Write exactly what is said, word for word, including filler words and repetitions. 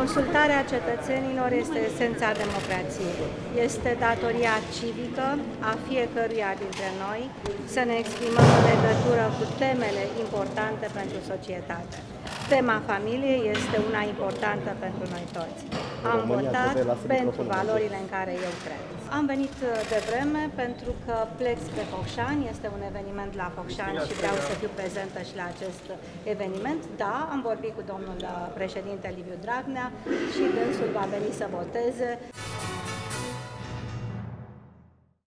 Consultarea cetățenilor este esența democrației. Este datoria civică a fiecăruia dintre noi să ne exprimăm în legătură cu temele importante pentru societate. Tema familiei este una importantă pentru noi toți. Am votat pentru valorile în care eu cred. Am venit de vreme pentru că plec spre Focșani, este un eveniment la Focșani și vreau să fiu prezentă și la acest eveniment. Da, am vorbit cu domnul președinte Liviu Dragnea și dânsul va veni să voteze.